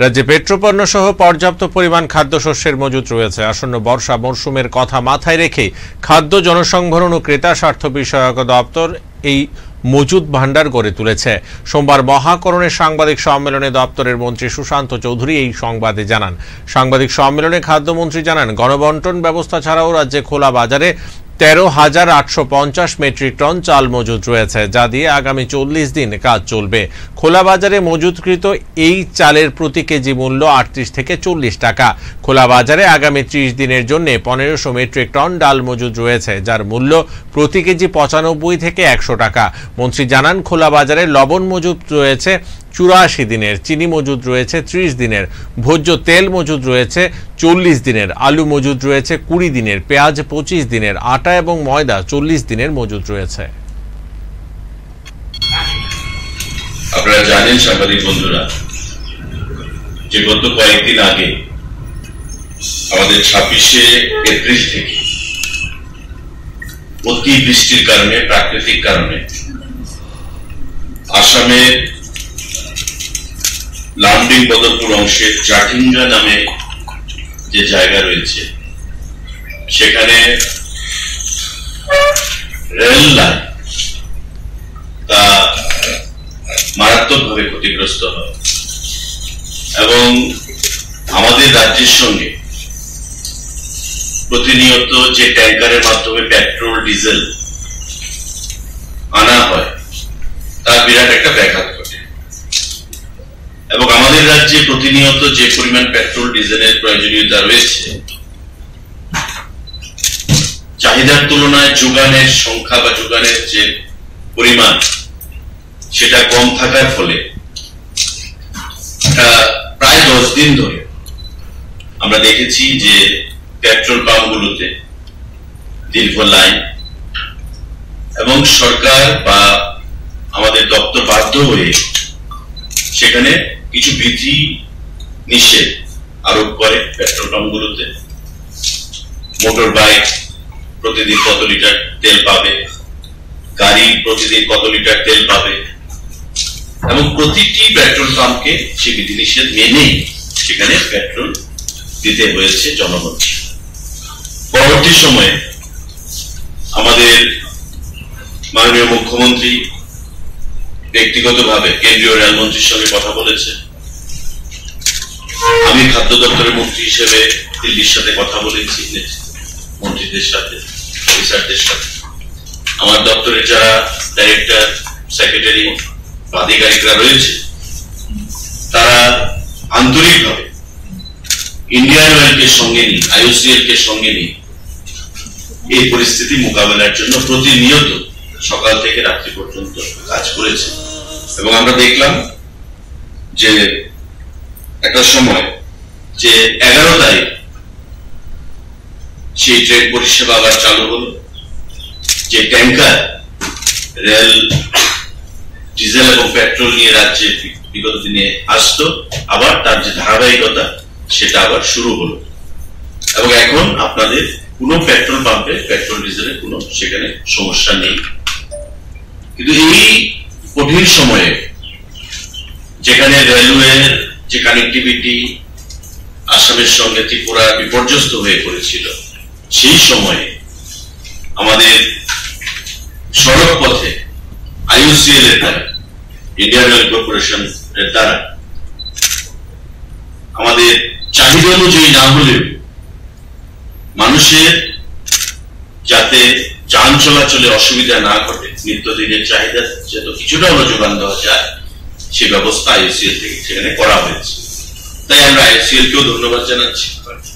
রাজ্যে পেট্রোপণ্য সহ পর্যাপ্ত পরিমাণ খাদ্যশস্যের মজুত রয়েছে। আসন্ন বর্ষা মরশুমের কথা মাথায় রেখে খাদ্য জনসংভরণ ও ক্রেতা স্বার্থ বিষয়ক দপ্তর এই মজুত ভাণ্ডার গড়ে তুলেছে। সোমবার মহাকরণের সাংবাদিক সম্মেলনে দপ্তরের মন্ত্রী সুশান্ত চৌধুরী এই সংবাদে জানান। সাংবাদিক সম্মেলনে খাদ্যমন্ত্রী জানান, গণবন্টন ব্যবস্থা ছাড়াও রাজ্যে খোলা বাজারে 13,850 মেট্রিক টন চাল মজুত রয়েছে, যা দিয়ে আগামী 40 দিন কাজ চলবে। খোলা বাজারে মজুতকৃত এই চালের প্রতি কেজি মূল্য 38 থেকে 40 টাকা। খোলা বাজারে আগামী 30 দিনের জন্য 1500 মেট্রিক টন ডাল মজুত রয়েছে, যার মূল্য প্রতি কেজি 95 থেকে 100 টাকা। মন্ত্রী জানান, খোলা বাজারে লবণ মজুত রয়েছে 84 দিনের, চিনি মজুদ রয়েছে 30 দিনের, ভোজ্য তেল মজুদ রয়েছে 40 দিনের, আলু মজুদ রয়েছে 20 দিনের, পেঁয়াজ 25 দিনের, আটা এবং ময়দা 40 দিনের মজুদ রয়েছে। আপনারা জানেন সাংবাদিক বন্ধুরা, যে গত কয়েকদিন আগে আমাদের 26শে এপ্রিল থেকে অতি বৃষ্টির কারণে, প্রাকৃতিক কারণে আসামের লামডিং বদরপুর অংশে জাটিঙ্গা নামে যে জায়গা রয়েছে, সেখানে রেল লাইন তা মারাত্মকভাবে ক্ষতিগ্রস্ত হয় এবং আমাদের রাজ্যের সঙ্গে প্রতিনিয়ত যে ট্যাঙ্কারের মাধ্যমে পেট্রোল ডিজেল আনা হয়, তার বিরাট একটা ব্যাঘাত ঘটে এবং আমাদের রাজ্যে প্রতিনিয়ত যে পরিমাণ পেট্রোল ডিজেলের প্রয়োজনীয়তা রয়েছে, চাহিদার তুলনায় যোগানের সংখ্যা বা যোগানের যে পরিমাণ সেটা কম থাকার ফলে প্রায় 10 দিন ধরে আমরা দেখেছি যে পেট্রোল পাম্পগুলোতে দীর্ঘ লাইন এবং সরকার বা আমাদের দপ্তর বাধ্য হয়ে সেখানে কিছু বিধি নিষেধ আরোপ করে। পেট্রোল পাম্পগুলোতে মোটর বাইক প্রতিদিন কত লিটার তেল পাবে, গাড়ি প্রতিদিন কত লিটার তেল পাবে এবং প্রতিটি পেট্রোল পাম্পকে সে বিধিনিষেধ মেনে সেখানে পেট্রোল দিতে হয়েছে জনগণকে। পরবর্তী সময়ে আমাদের মাননীয় মুখ্যমন্ত্রী ব্যক্তিগতভাবে কেন্দ্রীয় রেলমন্ত্রীর সঙ্গে কথা বলেছে। আমি খাদ্য দপ্তরের মন্ত্রী হিসেবে দিল্লির সাথে কথা বলেছি, মন্ত্রীদের সাথে, অফিসারদের সাথে। আমার দপ্তরে যারা ডাইরেক্টর, সেক্রেটারি, আধিকারিকরা রয়েছে, তারা আন্তরিকভাবে ইন্ডিয়ান অয়েলকে সঙ্গে নিয়ে, IOCL কে সঙ্গে নিয়ে এই পরিস্থিতি মোকাবেলার জন্য প্রতিনিয়ত সকাল থেকে রাত্রি পর্যন্ত কাজ করেছে এবং আমরা দেখলাম যে একটা সময় যে 11 তারিখ সেই ট্রেন পরিষেবা আবার চালু হলো। যে ট্যাঙ্কার রেল ডিজেল এবং পেট্রোল নিয়ে রাজ্যে বিগত দিনে আসতো, আবার তার যে ধারাবাহিকতা সেটা আবার শুরু হলো এবং এখন আপনাদের কোনো পেট্রোল পাম্পে পেট্রোল ডিজেলের কোনো সেখানে সমস্যা নেই। কিন্তু এই কঠিন সময়ে যেখানে রেলওয়ের যে কানেক্টিভিটি আসামের সঙ্গে ত্রিপুরা বিপর্যস্ত হয়ে পড়েছিল, সেই সময়ে আমাদের সড়ক পথে IOCL এর দ্বারা, ইন্ডিয়ান অয়েল কর্পোরেশন এর দ্বারা আমাদের চাহিদা অনুযায়ী না হলেও মানুষের যাতে যান চলাচলে অসুবিধা না ঘটে, নিত্যদিনের চাহিদা যাতে কিছুটা হলো যোগান দেওয়া যায়, সে ব্যবস্থা IOCL থেকে সেখানে করা হয়েছে। তাই আমরা IOCL কেও ধন্যবাদ জানাচ্ছি।